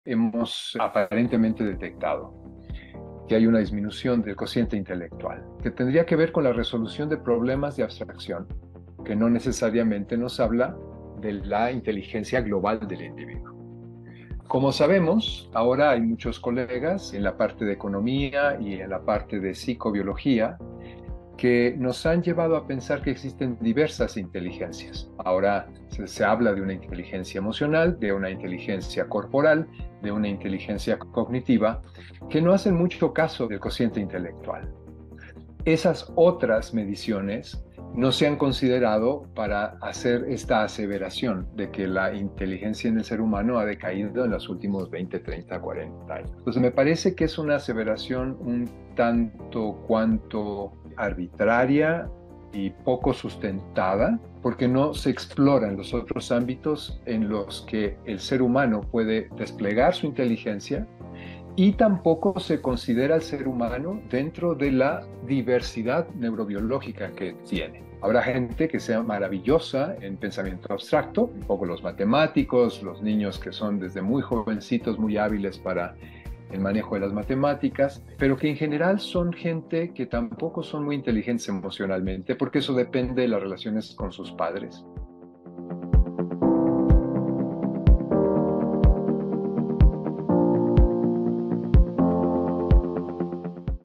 hemos aparentemente detectado que hay una disminución del cociente intelectual, que tendría que ver con la resolución de problemas de abstracción, que no necesariamente nos habla de la inteligencia global del individuo. Como sabemos, ahora hay muchos colegas en la parte de economía y en la parte de psicobiología que nos han llevado a pensar que existen diversas inteligencias. Ahora se habla de una inteligencia emocional, de una inteligencia corporal, de una inteligencia cognitiva, que no hacen mucho caso del cociente intelectual. Esas otras mediciones no se han considerado para hacer esta aseveración de que la inteligencia en el ser humano ha decaído en los últimos 20, 30, 40 años. Entonces me parece que es una aseveración un tanto cuanto arbitraria y poco sustentada, porque no se exploran los otros ámbitos en los que el ser humano puede desplegar su inteligencia y tampoco se considera al ser humano dentro de la diversidad neurobiológica que tiene. Habrá gente que sea maravillosa en pensamiento abstracto, un poco los matemáticos, los niños que son desde muy jovencitos muy hábiles para el manejo de las matemáticas, pero que en general son gente que tampoco son muy inteligentes emocionalmente, porque eso depende de las relaciones con sus padres.